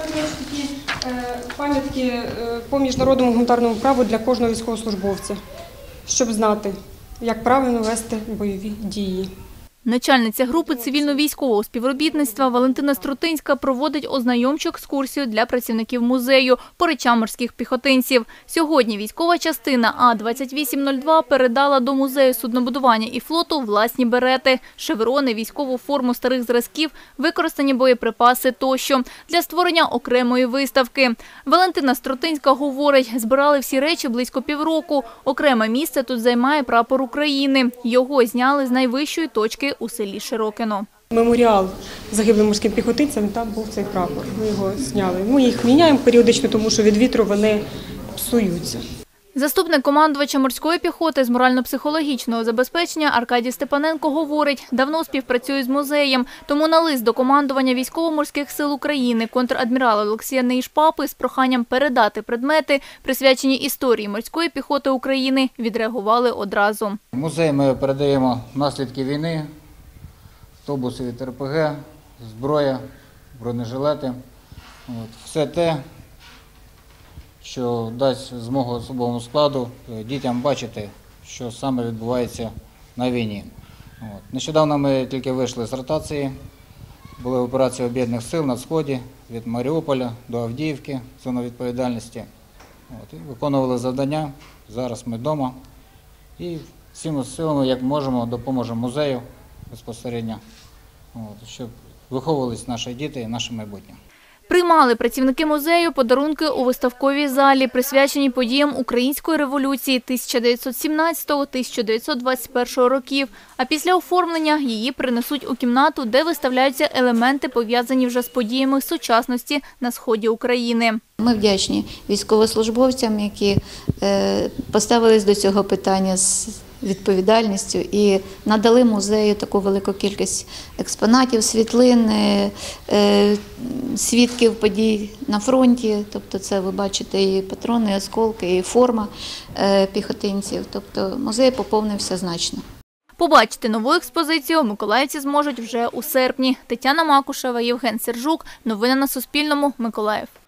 Це такі пам'ятки по міжнародному гуманітарному праву для кожного військовослужбовця, щоб знати, як правильно вести бойові дії. Начальниця групи цивільно-військового співробітництва Валентина Струтинська проводить ознайомчу екскурсію для працівників музею по речам морських піхотинців. Сьогодні військова частина А-2802 передала до музею суднобудування і флоту власні берети, шеврони, військову форму старих зразків, використані боєприпаси тощо для створення окремої виставки. Валентина Струтинська говорить, збирали всі речі близько півроку. Окреме місце тут займає прапор України. Його зняли з найвищої точки у селі Широкино. Меморіал загиблим морським піхотинцям, там був цей прапор. Ми його зняли. Ми їх міняємо періодично, тому що від вітру вони псуються. Заступник командувача морської піхоти з морально-психологічного забезпечення Аркадій Степаненко говорить, давно співпрацює з музеєм, тому на лист до командування Військово-морських сил України контр-адмірала Олексія Нейшпапи з проханням передати предмети, присвячені історії морської піхоти України, відреагували одразу. В музей ми передаємо наслідки війни, автобуси від РПГ, зброя, бронежилети, все те, що дасть змогу особовому складу дітям бачити, що саме відбувається на війні. Нещодавно ми тільки вийшли з ротації, були операції Об'єднаних сил на Сході, від Маріуполя до Авдіївки, зона відповідальності. І виконували завдання, зараз ми вдома і всіма силами, як можемо, допоможемо музею безпосередньо, щоб виховувалися наші діти і наше майбутнє. Приймали працівники музею подарунки у виставковій залі, присвячені подіям Української революції 1917-1921 років. А після оформлення її принесуть у кімнату, де виставляються елементи, пов'язані вже з подіями сучасності на сході України. Ми вдячні військовослужбовцям, які поставились до цього питання з відповідальністю і надали музею таку велику кількість експонатів, світлин, свідків подій на фронті. Тобто це ви бачите і патрони, і осколки, і форма піхотинців. Тобто музей поповнився значно. Побачити нову експозицію миколаївці зможуть вже у серпні. Тетяна Макушева, Євген Сержук. Новини на Суспільному. Миколаїв.